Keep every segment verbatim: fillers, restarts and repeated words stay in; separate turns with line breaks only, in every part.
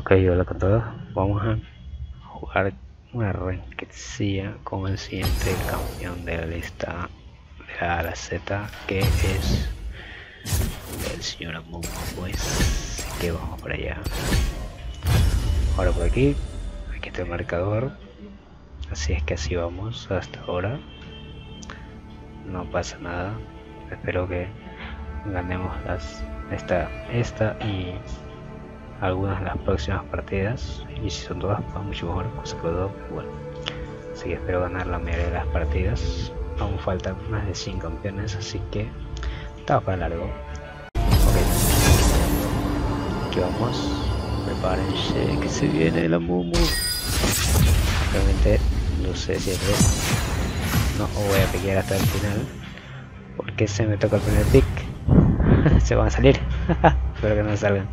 Ok, hola con todos. Vamos a jugar una rankedcilla con el siguiente campeón de la lista de la A a la Z, que es el señor Amumu, pues. Así que vamos para allá. Ahora por aquí, aquí está el marcador. Así es que así vamos hasta ahora. No pasa nada. Espero que ganemos las esta, esta y algunas de las próximas partidas, y si son todas pues mucho mejor, cosa que lo dudo, pero bueno. Así que espero ganar la mayoría de las partidas. Aún faltan más de cien campeones, así que estamos para largo. Ok, aquí vamos, prepárense que se viene la Mumu. Realmente no sé si es no voy a piquear hasta el final porque se me toca el primer pick. Se van a salir. Espero que no salgan.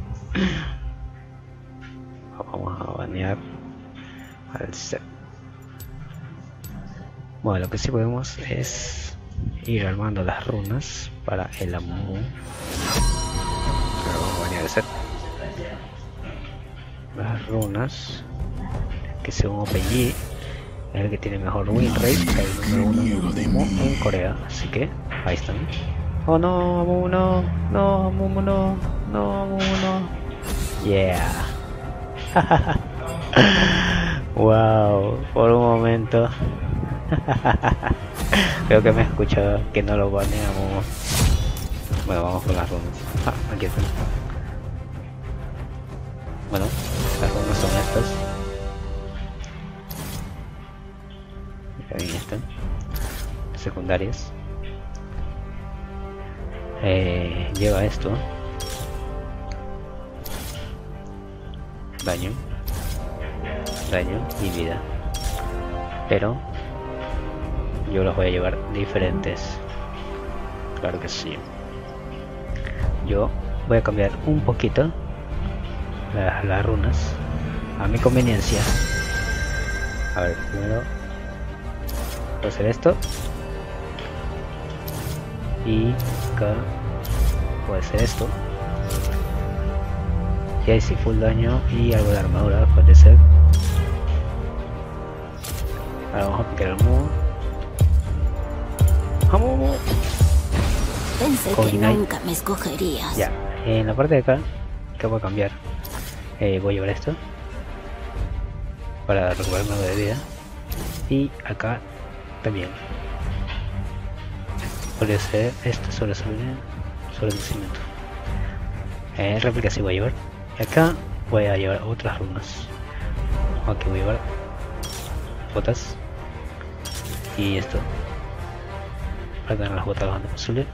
Vamos a banear al set. Bueno, lo que sí podemos es ir armando las runas para el Amumu. Pero vamos a banear el set. Las runas que según O P G es el que tiene mejor win rate, el número uno en Corea, así que ahí están. Oh no, Amumu no, no, Amumu no, no, Amumu no. Yeah. Wow, por un momento creo que me he escuchado que no lo baneamos. Bueno, vamos con las runas. Ah, aquí están. Bueno, las runas son estas. Ahí están. Secundarias. Eh, lleva esto. Daño, daño y vida, pero yo los voy a llevar diferentes. Claro que sí. Yo voy a cambiar un poquito las, las runas a mi conveniencia. A ver, primero voy a hacer esto y acá voy a hacer esto. Y ahí sí full daño y algo de armadura puede ser. Ahora vamos a picar el Amumu. ¡Amumu!
Pensé
Con
que
Ignite.
nunca me escogerías.
Ya, en la parte de acá, que voy a cambiar, eh, voy a llevar esto para recuperar algo de vida. Y acá también. Podría ser esto sobre sobre sobre el cimiento. Eh, réplica sí voy a llevar. Y acá voy a llevar otras runas. Aquí voy a llevar botas y esto para tener las botas lo antes posible,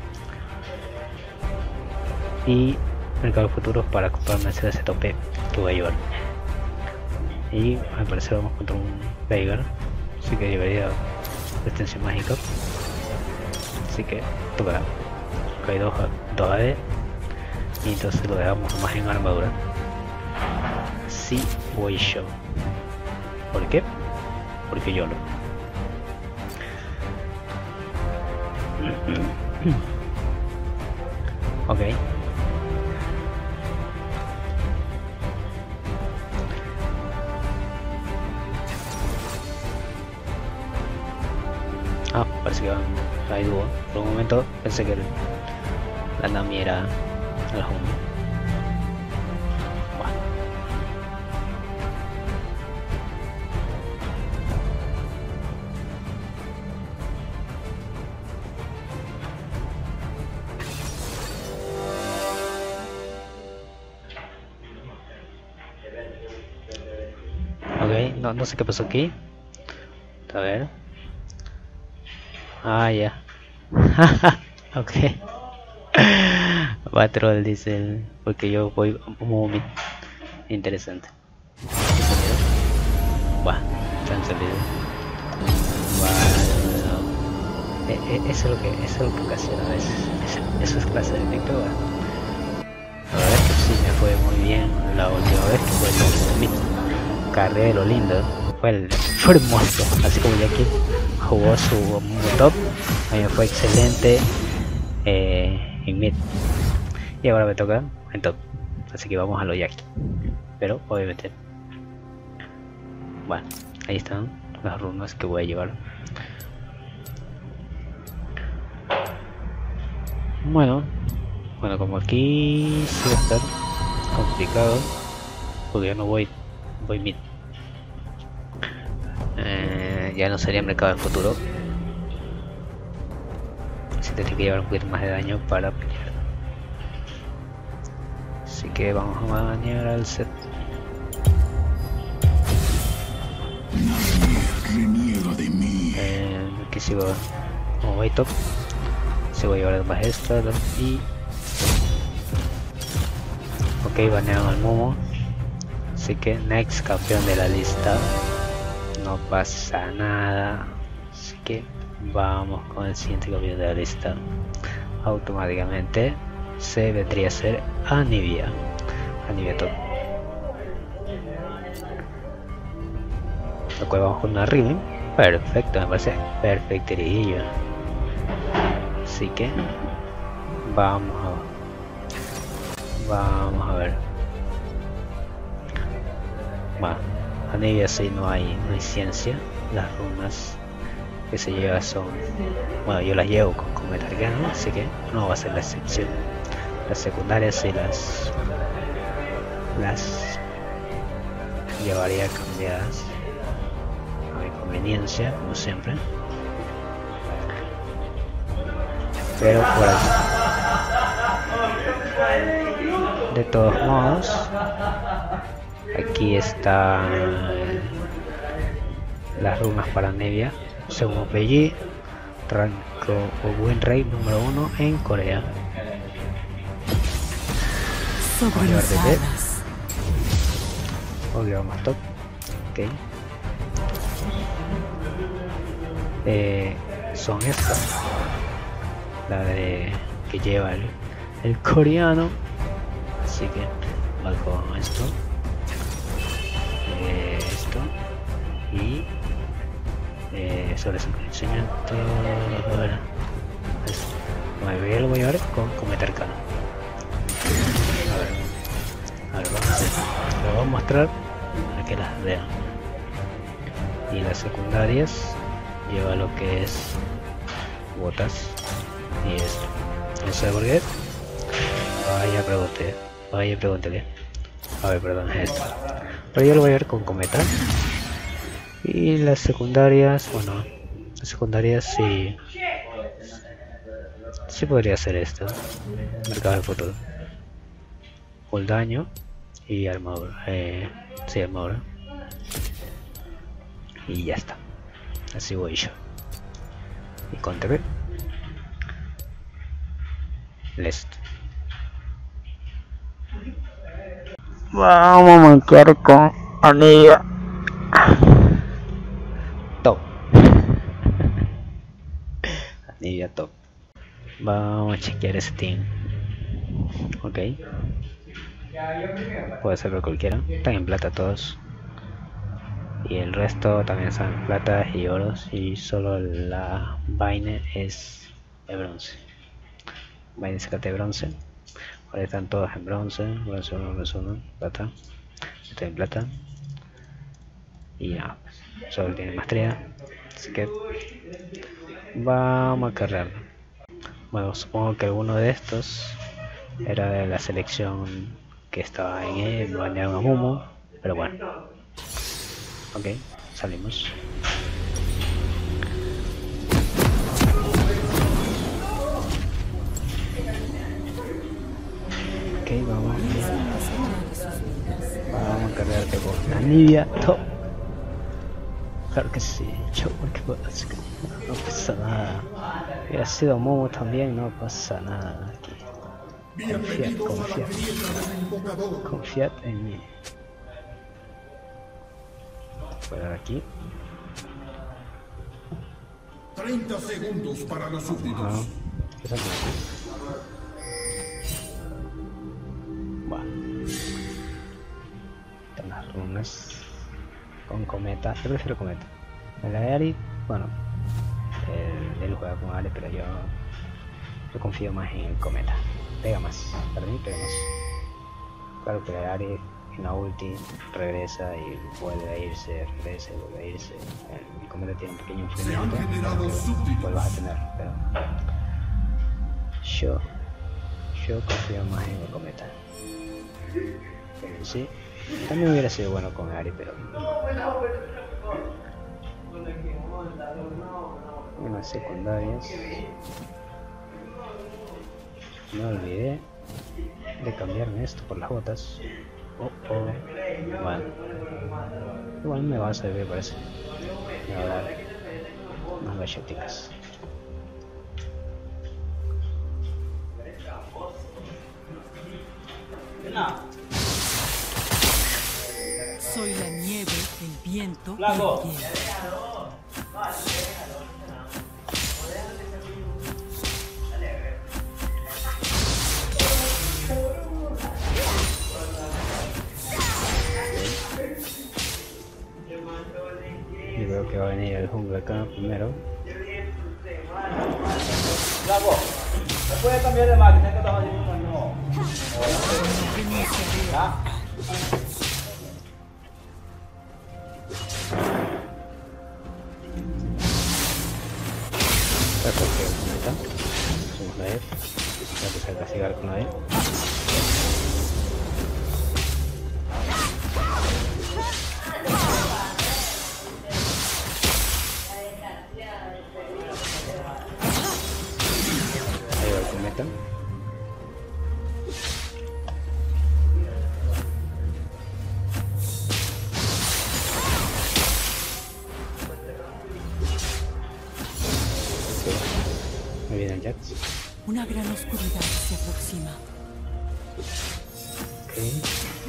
y mercado futuros para comprarme ese tope que voy a llevar. Y al parecer vamos contra un Veigar, así que llevaría extensión mágica, así que tocará. Acá hay dos, dos A D y entonces lo dejamos más en armadura. Sí voy yo. ¿Por qué? Porque yo lo. Ok. Ah, parece que van hay dúo. Por un momento pensé que el, la Nami era el home. Bueno. Ok, no, no sé qué pasó aquí. A ver. Ah, ya. Ok. Va troll, dice él, porque yo voy muy interesante. Buah, tan salido. Buah, no. E e eso es lo que eso es lo que ocasiona a veces. Eso, eso es clase de efecto. La verdad es que sí me fue muy bien la última vez que fue el carrera de lo lindo. Fue, el, fue hermoso, así como Jackie jugó su top, a mí me fue excelente eh, en mid, y ahora me toca en top, así que vamos a lo Jackie. pero obviamente. Bueno, ahí están las runas que voy a llevar. Bueno, bueno, como aquí sí va a estar complicado, porque ya no voy, voy mid. Eh, ya no sería mercado del futuro. Si tendría que llevar un poquito más de daño para pelear. Así que vamos a banear al set.
Reniega de mí.
Eh, aquí sigo como voy top. Sigo a llevar más esta y. Ok, banearon al Momo. Así que next campeón de la lista. No pasa nada. Así que vamos con el siguiente campeón de la lista. Automáticamente se vendría a ser Anivia. Anivia top. Lo cual vamos con una Riven. Perfecto, me parece perfecto dirigillo. Así que vamos a vamos a ver. Bueno, Anivia sí no hay, no hay ciencia. Las runas que se lleva son, bueno, yo las llevo con Cometa Arcano, así que no va a ser la excepción. Las secundarias sí las las llevaría cambiadas a mi conveniencia, como siempre. Pero por aquí, de todos modos, aquí están las runas para Anivia. Según P G, rango o win rate número uno en Corea. Vamos a llevar D P. O llevamos top. Ok. Eh, son estas. La de que lleva el, el coreano. Así que va con esto. Eh, esto. Y Eh, sobre su conocimiento. Bueno, yo lo voy a llevar con Cometa Arcano. A ver, a ver, vamos a hacer. Lo voy a mostrar para que las vean. Y las secundarias lleva lo que es botas y esto. No sé por qué. Vaya pregunté, vaya pregúntele. A ver, perdón, es esto. Pero yo lo voy a ver con Cometa. Y las secundarias, bueno, las secundarias sí, sí podría ser esto. Mercado de futuro. Full daño y armadura. Eh, sí, armadura. Y ya está. Así voy yo. Y con T V. Listo. Vamos a marcar con Anivia. Top. Anivia top. Vamos a chequear Steam. Ok. Puede ser por cualquiera. Están en plata todos. Y el resto también están en plata y oros. Y solo la vaina es de bronce. Vaina saca de bronce. Ahora están todos en bronce. Bronce uno, bronce uno, plata. Estoy en plata. Y ya. Solo tiene maestría. Así que vamos a cargarlo. Bueno, supongo que alguno de estos era de la selección que estaba en él, banearon a Momo, pero bueno. Ok, salimos. Ok, vamos. Vamos a cargarte con Anivia top. Claro que sí, yo porque no pasa nada. Hubiera sido Momo también, no pasa nada aquí. Confiad, confiad. Confiad en mí. Fuera de aquí.
treinta segundos para los súbditos.
Bueno. Están las runas. Con Cometa, yo prefiero Cometa. En la de Ari, bueno, él, él juega con Ari, pero yo, yo confío más en el Cometa. Pega más, para mí pega más. Claro que la de Ari la ulti regresa y vuelve a irse, regresa y vuelve a irse. El cometa tiene un pequeño enfriamiento que vuelvas a tener, pero yo, yo confío más en el cometa. Pero sí, también hubiera sido bueno con Ari, pero unas secundarias. No olvidé de cambiarme esto por las botas. Oh, oh. Bueno, igual me va a servir, parece. Me va a dar más galletitas.
Soy la nieve, el viento y el hielo.
Yo creo que va a venir el jungla acá primero.
Bravo. ¿Me puede cambiar de máquina que estaba haciendo no? ¿Ya?
Perfecto, ahí está. Hacemos la E. Voy a empezar a castigar con la E. Ahí va el cometa. Me viene el Jax.
Una gran oscuridad se aproxima.
Okay.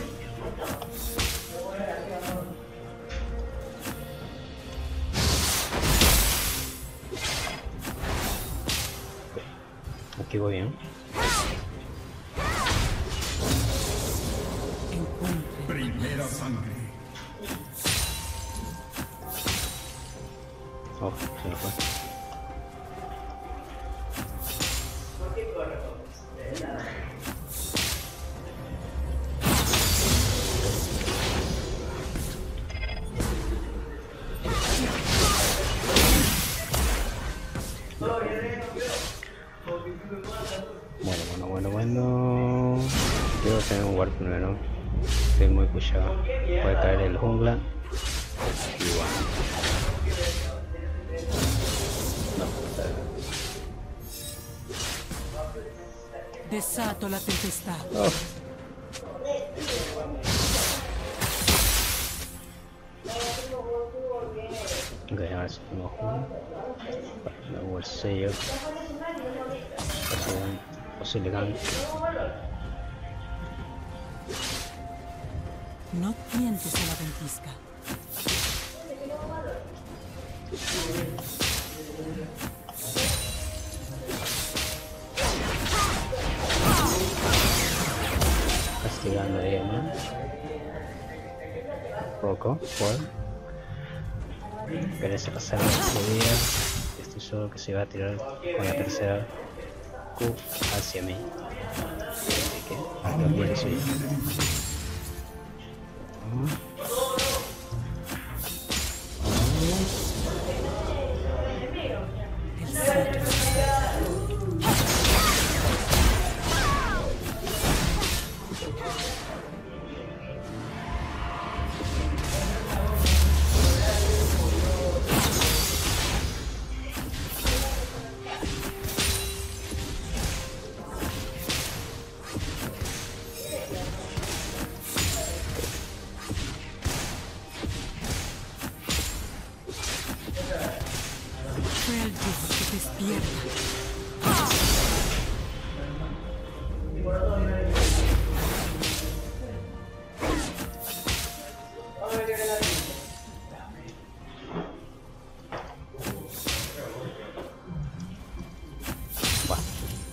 Aquí voy bien.
Encuentre.
Primera sangre.
Oh, se me fue. Bueno, bueno, bueno, bueno. Quiero tener un ward primero. Estoy muy pushado. Puede caer el jungla. Y bueno. No, está bien.
Desato la tempestad.
Oh. Ok, ahora sí tengo jungla. Para el sello. Posible gank.
No tientes a la ventisca.
Castigando a ella, ¿no? Poco, por. Parece pasar la día. Estoy seguro que se va a tirar con la tercera Q hacia mí. Así que lo quiero subir.
Fue el dios que despierta.
Va.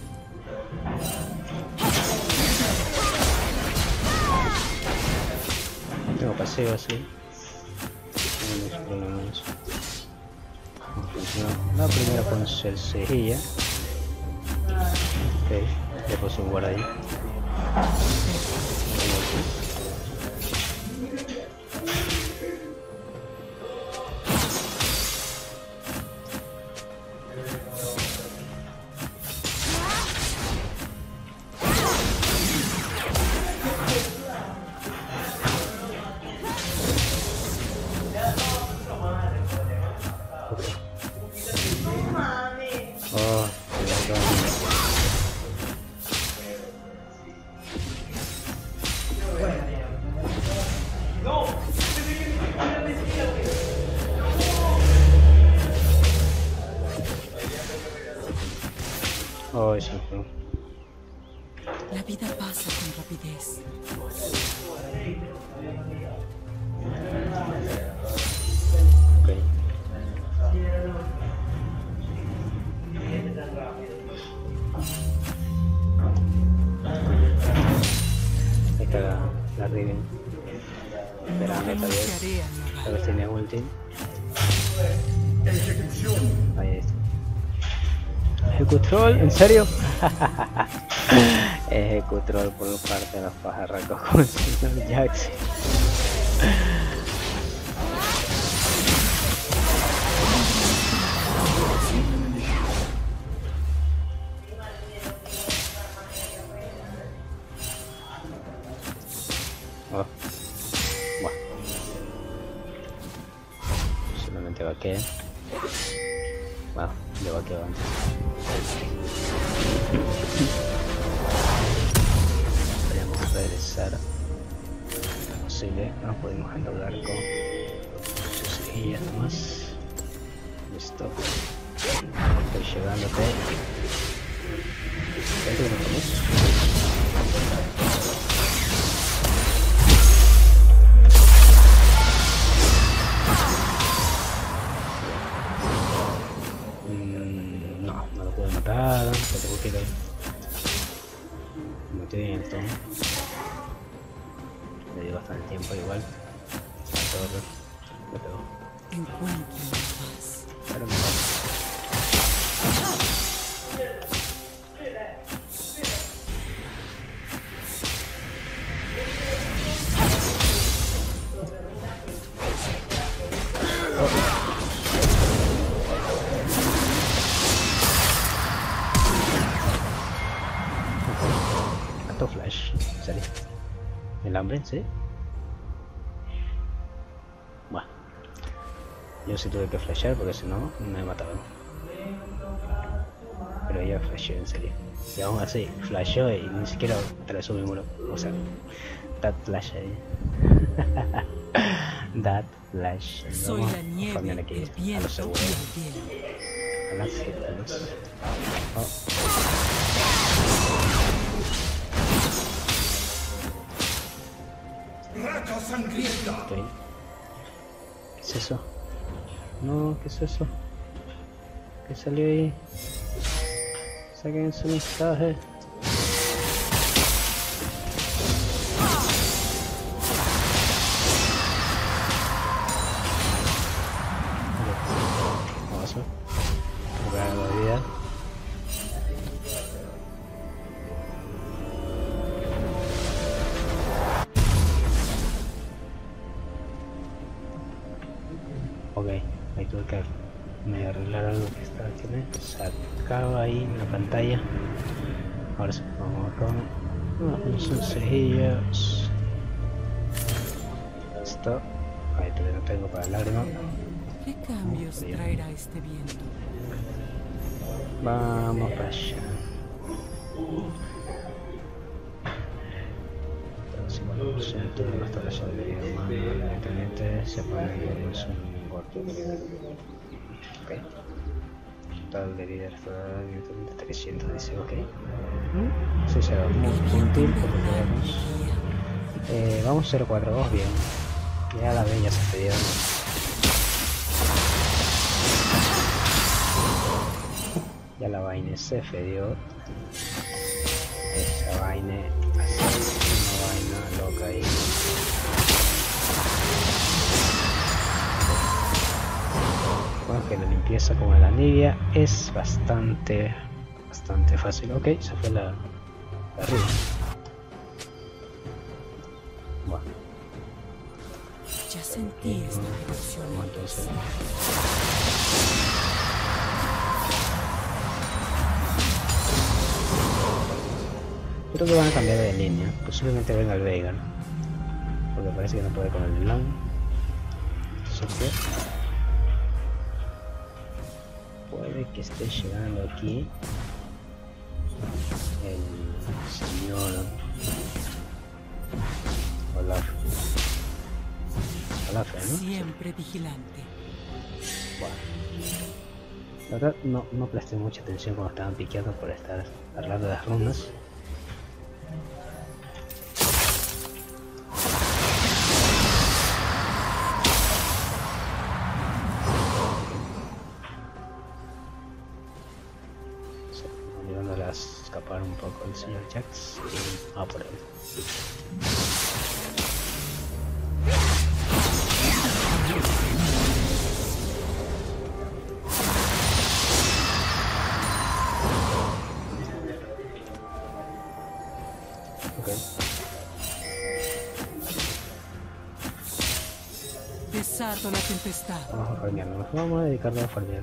Tengo paseo así. No hay mucho problema en eso. La primera con el cejilla. Ok, le puse un guard ahí. Oh, eso fue.
La vida pasa con rapidez.
Ok. Ahí está la, la Riven. Esperando tal vez.
Renunciaré al hogar.
Tal vez tiene ulti.
Ejecución.
Ahí está. Ejecutrol, ¿en serio? Ejecutrol por parte de los pajarracos con el señor Jackson. Oh. Bueno. Solamente vaqueo. Bueno, yo vaqueo antes. Podríamos regresar lo posible, no podemos endeudar con sus cejillas nomás. Listo. Estoy llegándote. ¿Qué que no tenemos? Matar, se tengo que ir ahí. Me metí bien esto. Le di bastante tiempo igual. Todo me pegó.
Encuentra la paz.
Pero me pasa. Flash, ¿sale? El hambre, ¿sí? Bueno, yo sí tuve que flashear porque si no me mataban. Pero ella flasheó en serio. Y aún así, flasheó y ni siquiera atravesó mi muro. O sea, that flash ahí. That flash.
Soy
Vamos
la
a
nieve,
farmear aquí
el
a
viento
lo seguro.
y el hielo.
A las hitas. Oh.
Racha sangrienta.
Okay. ¿Qué es eso? No, ¿qué es eso? ¿Qué salió ahí? Saquen su mensaje. Vamos a jugar la vida. Ok, ahí tuve que me arreglar algo que estaba tiene sacado ahí en la pantalla. Ahora sí, vamos con unos sencillos. Listo. Ahí todavía no tengo para lágrima.
¿Qué cambios traerá este viento?
Vamos para allá. cincuenta por ciento de nuestra relación de vida humana, evidentemente se pone en un corto periodo. Ok. Total de líder total, evidentemente trescientos, dice ok. Sí, se va muy útil por lo que vemos. Eh, vamos cero cuatro dos, bien. Ya la ven, ya se pidieron. Ya la vaina se fedió. Esa vaina, una vaina loca ahí. Bueno, que la limpieza como la Nibia es bastante, bastante fácil. Ok, se fue la, la arriba. Bueno,
Sentí esta vibración.
No, entonces. Creo que van a cambiar de línea. Posiblemente venga el Veigar. Porque parece que no puede con el Blanc. Entonces, puede que esté llegando aquí el señor Olaf. Olaf, ¿no?
Siempre vigilante.
Bueno. La verdad no, no presté mucha atención cuando estaban piqueando por estar hablando de las runas. Escapar un poco el señor Jax y va por él. Ok.
Desato la tempestad.
Vamos a farmear, nos vamos a dedicarnos a farmear.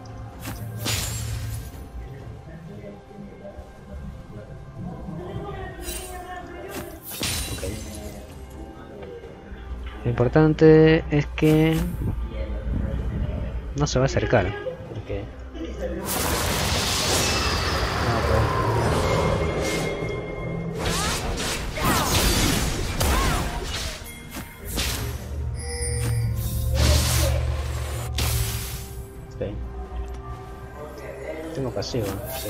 Lo importante es que no se va a acercar, porque no puede. Okay. Tengo pasivo, sí.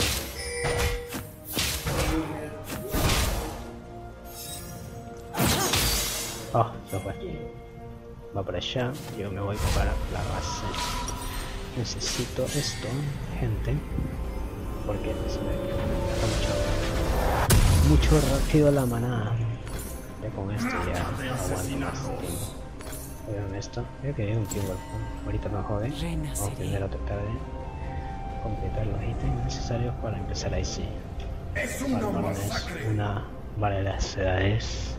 Oh, se fue. Va para allá, yo me voy para la base. Necesito esto, gente, porque se me gasta mucho, mucho rápido la manada. Ya con esto ya aguanto más tiempo. Vean esto, creo que hay un tiempo, ahorita no jode. Vamos a obtener otra tarde. Completar los ítems necesarios para empezar ahí sí.
Es una
masacre. Una vale las edades.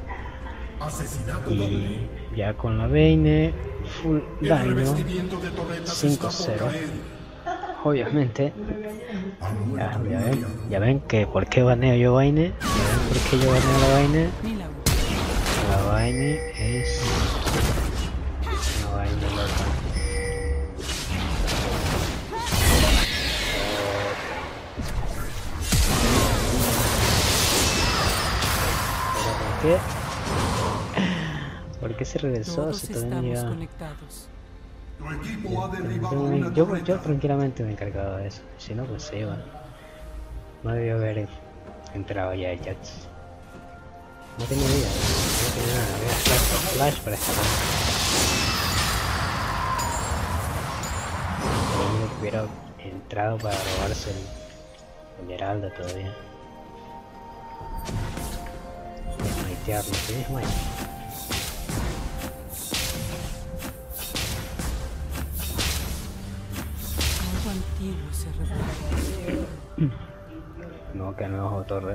Y ya con la Vayne full daño cinco cero. Obviamente ya, ya ven, ya ven que por qué baneo yo Vayne. Ya ven por qué yo baneo la Vayne. La Vayne es una Vayne loca. ¿Pero por qué? ¿Por qué se regresó? Si todavía llega... yo, yo, yo tranquilamente me he encargado de eso. Si no, pues se iba. No debió haber entrado ya el Jax. No tenía vida, no tenía nada. Había flash, flash para escapar. Si hubiera entrado para robarse el, el Heraldo todavía. Desmaitearlo, ¿sí? Desmaite.
Antiguo se revela.
No, que no es torre.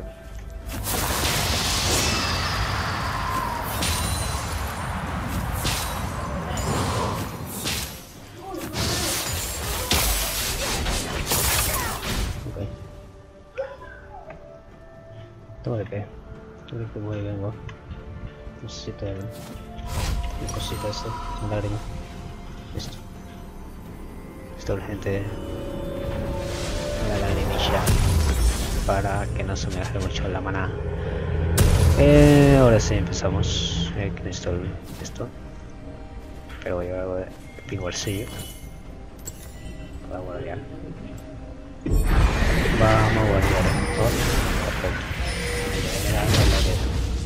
Ok. Toma de P. Yo creo que muy bien, ¿no? Necesito el... el cosita este, un lágrima. Listo. Esto urgente. La lagrimilla. Para que no se me gaste mucho la maná. Eh, ahora sí empezamos. Eh, que necesito esto. Pero voy a llevar algo de pingüercillo. Para guardiar. Vamos a guardiar esto. Perfecto. Mira, mira, mira, mira.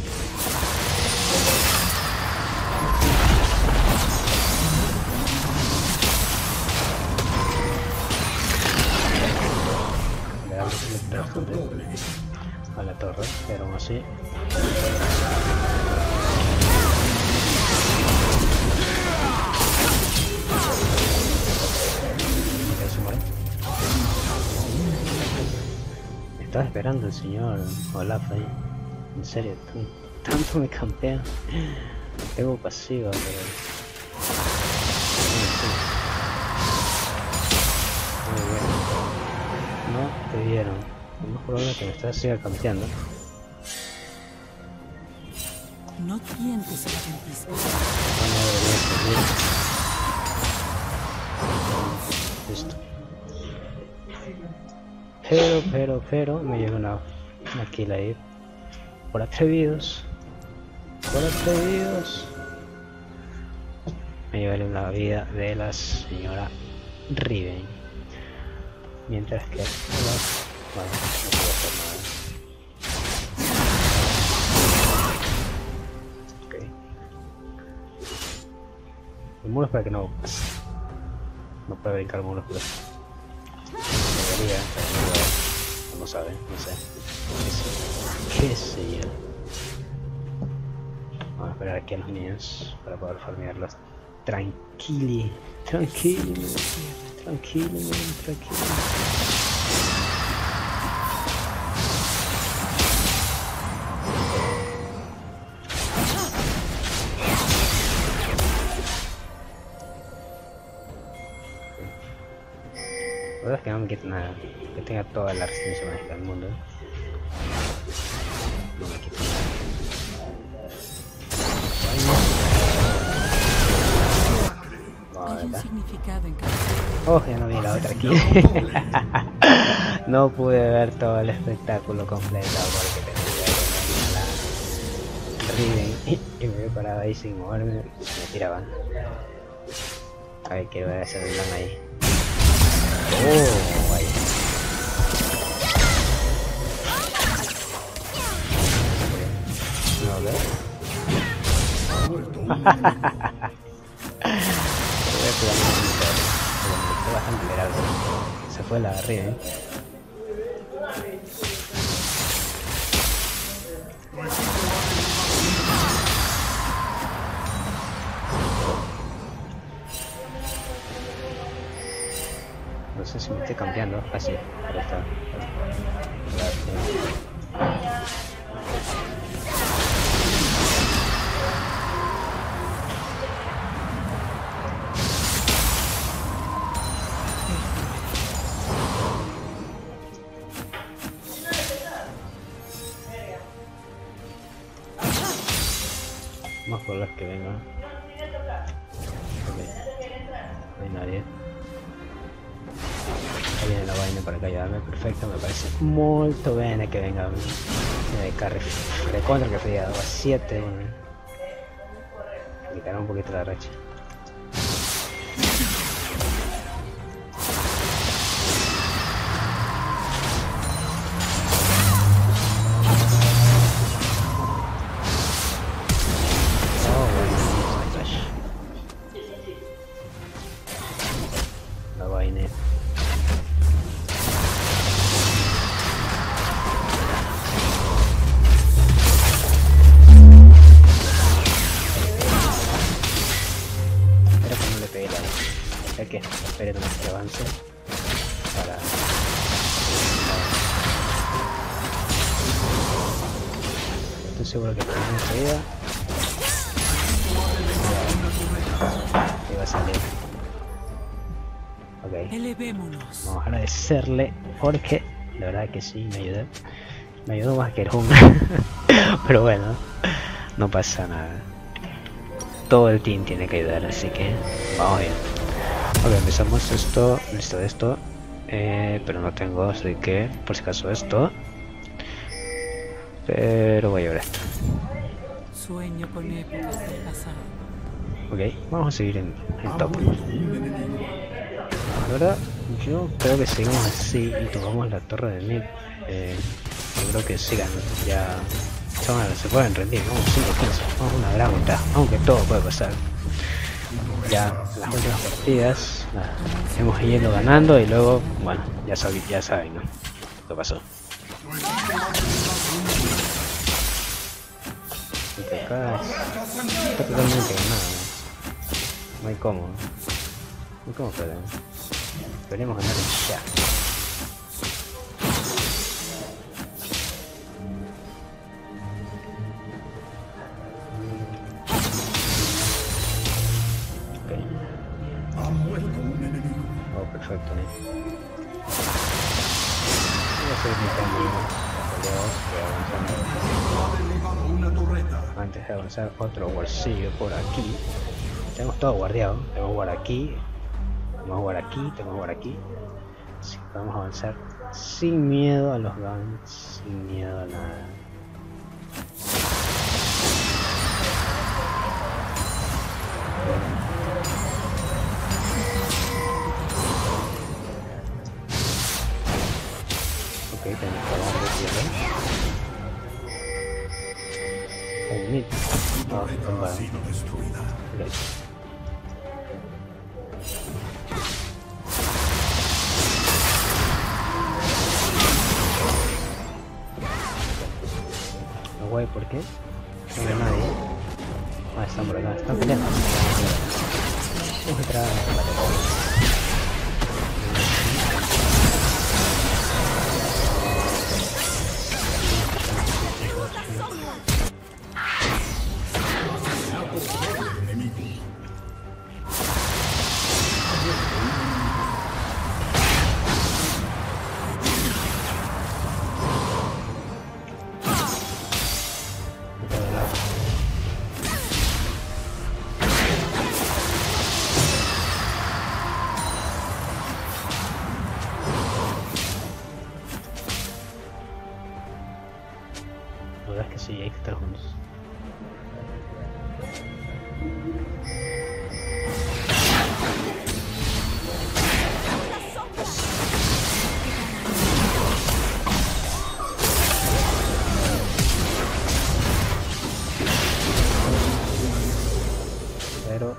A la torre, pero aún así. Me estaba esperando el señor Olaf ahí. En serio, tanto me campea. Tengo pasiva, pero... Muy bien. No te vieron. Lo más probable es que me estás siga campeando.
No tientes a la ventisca.
No debería servir. Listo. Pero, pero, pero, me llega una, una kill ahí. Por atrevidos. Por atrevidos. Me llevaré la vida de la señora Riven. Mientras que... Bueno, no puedo hacer nada. Ok. El muro es para que no pase. No puede brincar muros, pero... Debería, pero no sabe, no sé. ¿Qué sé yo? Vamos a esperar aquí a los niños para poder farmearlos. Tranquili, tranquilo, tranquilo, tranquilo. La verdad es que no me quita nada, que tenga toda la resistencia mágica del mundo. No me quita nada.
Hay un significado en cada...
Oh, ya no vi la otra aquí. No pude ver todo el espectáculo completo porque tenía la Riven y me he parado ahí sin moverme. Me tiraban. A ver qué voy a hacer el plan ahí. Oh, vaya. No veo. Fue bastante liberal. Se fue la de arriba, ¿eh? No sé si me estoy cambiando. Ah, sí, pero está. Más por las que vengan. Ok. No hay nadie. Ahí viene la vaina para acá ayudarme. Perfecto, me parece muy bene que venga. Me carre de contra que fui a dos a siete. Me quitaron un poquito la racha. Que espere nomás que avance para estoy seguro que tenemos enseguida y va a salir. Ok,
elevémonos.
vamos a agradecerle porque la verdad que sí me ayudó, me ayudó más que el Hum. Pero bueno, no pasa nada, todo el team tiene que ayudar, así que vamos bien. Ok, empezamos esto, listo esto, eh, pero no tengo, así que por si acaso esto, pero voy a llevar esto.
Sueño con épocas del pasado.
Ok, vamos a seguir en el top. La verdad, yo creo que seguimos así y tomamos la torre de mid. Eh, yo creo que sigan, ya son, se pueden rendir, vamos cinco quince, vamos a una gran ventaja, aunque todo puede pasar. Ya las últimas partidas las hemos ido ganando y luego, bueno, ya, sabi, ya saben, ¿no? ¿Qué pasó? Este acá está totalmente ganado, ¿no? No hay cómo, ¿no? No hay cómo perder. Deberíamos ganar ya. Antes de avanzar otro bolsillo por aquí. Tenemos todo guardiado. Tengo que jugar aquí. Tengo que jugar aquí. Tengo que jugar aquí. Así que vamos a avanzar sin miedo a los guns. Sin miedo a nada. Ok, tenemos que hablar de tierra. Un mid. Ah,
Ha sido destruida.
Okay. No guay, ¿por qué? No veo a nadie. Ah, están por acá, están peleando. Vamos a entrar a la La verdad es que sí, hay que estar juntos. Pero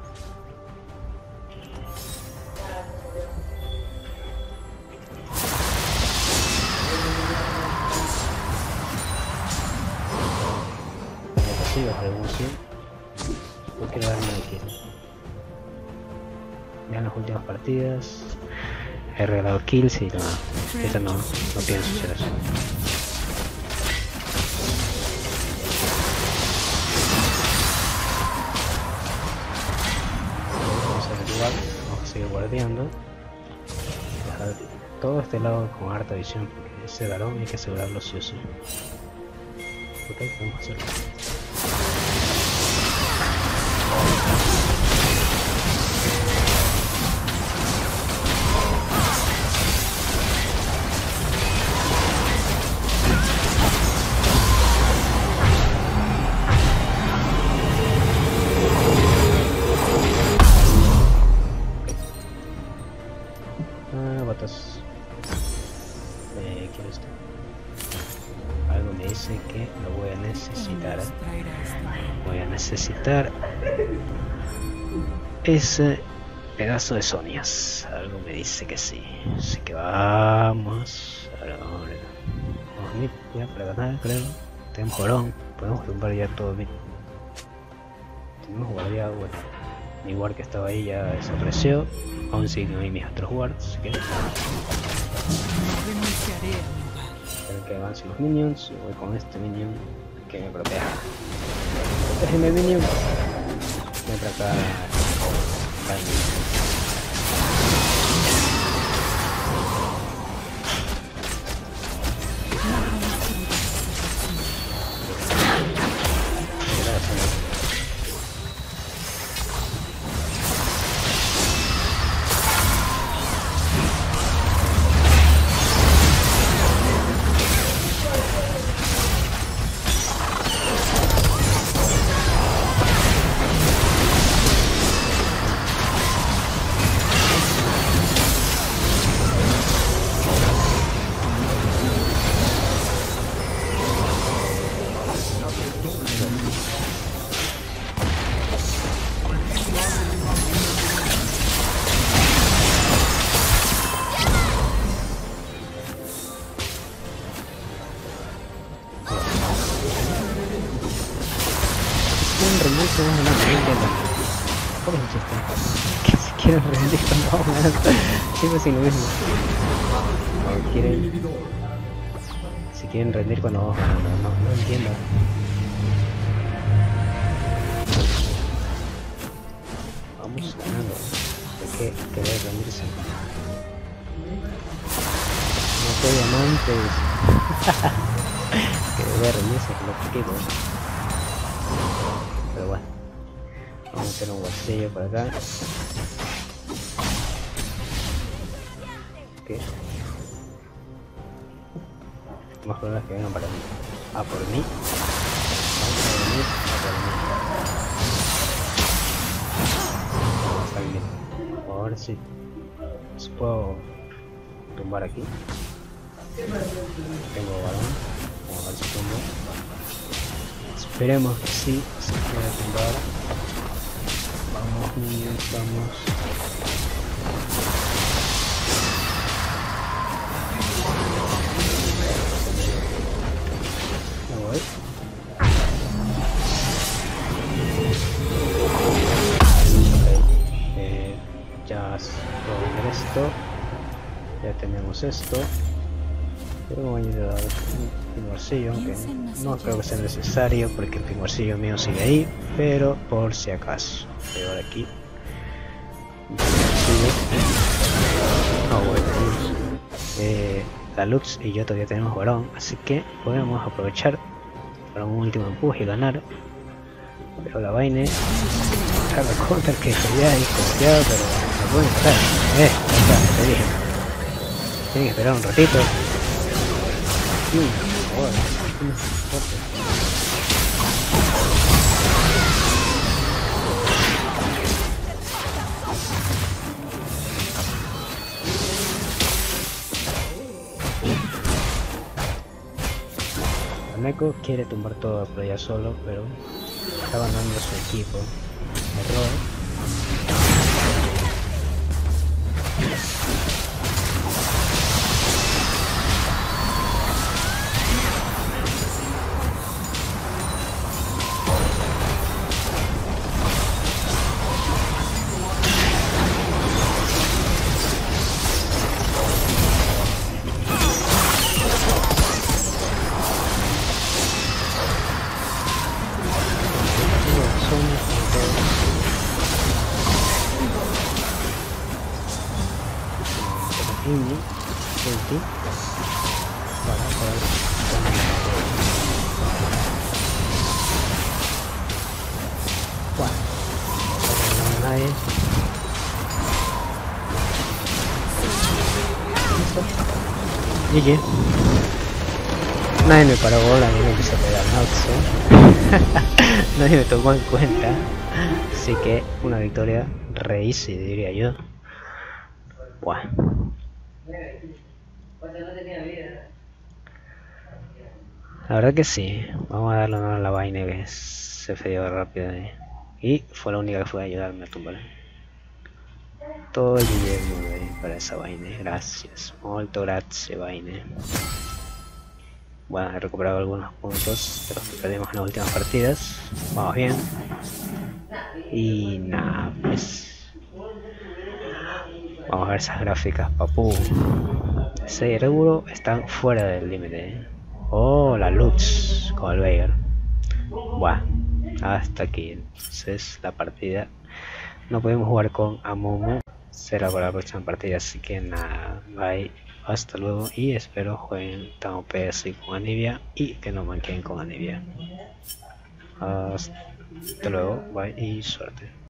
no quiero darme de kill. Ya en las últimas partidas he regalado kills y no, eso no, no pienso hacer eso. Vamos a ver igual, vamos a seguir guardiando. Dejar todo este lado con harta visión porque ese varón hay que asegurarlo sí o sí. Ok, vamos a hacerlo. Ah, botas. Eh, quiero esto. Algo me dice que lo voy a necesitar. Voy a necesitar ese pedazo de Sonias. Algo me dice que sí. Así que vamos. Ahora vamos a ver. Vamos mid ya para ganar, creo. Tenemos jorón. Podemos tumbar ya todo mid. Tenemos guardiado, bueno. Mi guard que estaba ahí ya desapareció. Aún siguen ahí mis otros guards, así que espero que avancen los minions. Voy con este minion que me proteja. Protégeme, minion. Voy para acá. Que si quieren rendir cuando vamos ganando, siempre sin lo mismo. O quieren, si quieren rendir cuando vamos ganando, no, no entiendo. Vamos ganando, hay que querer rendirse. No cinco diamantes. Que verme ese es lo que quiero. Pero bueno, vamos a hacer un bolsillo por acá. Ok. Más problemas que vengan para mí. A por mí. Vamos a venir a por mí. Vamos a salir. Ahora sí. Si puedo tumbar aquí. Tengo balón. Vamos a ver si tumbo. Esperemos que sí se pueda tumbar. Vamos niños, vamos. Me voy. Okay. Eh, ya puedo vender esto. Ya tenemos esto. Pero voy a dar un primorcillo, aunque no creo que sea necesario porque el primorcillo mío sigue ahí, pero por si acaso. Voy a ver aquí. Ah, bueno. Eh, la Lux y yo todavía tenemos varón, así que podemos aprovechar para un último empuje y ganar. Pero la vaina es la contra que sería desconfiado, pero lo pueden esperar. Eh, ya está, te dije. Tienen que esperar un ratito. Sí, por favor. Neko quiere tumbar todo por ella solo, pero está abandonando su equipo. Error. G G. Nadie me paró bola ni me quiso pegar Noxo. Nadie me tomó en cuenta. Así que una victoria re easy, diría yo. Buah. La verdad que sí. Vamos a darle honor a la vaina que se fue rápido ahí. Y fue la única que fue a ayudarme a tumbar. Todo el dinero para esa vaina. Gracias. Molto grazie vaina. Bueno, he recuperado algunos puntos de los que perdimos en las últimas partidas. Vamos bien. Y nada, pues. Vamos a ver esas gráficas, papú. Seguro están fuera del límite. Oh, la Lux con el Veigar. Buah, hasta aquí. Entonces la partida. No podemos jugar con Amumu. Será para la próxima partida, así que nada, bye, hasta luego y espero jueguen tan O P así con Anivia y que no manquen con Anivia. Hasta luego, bye y suerte.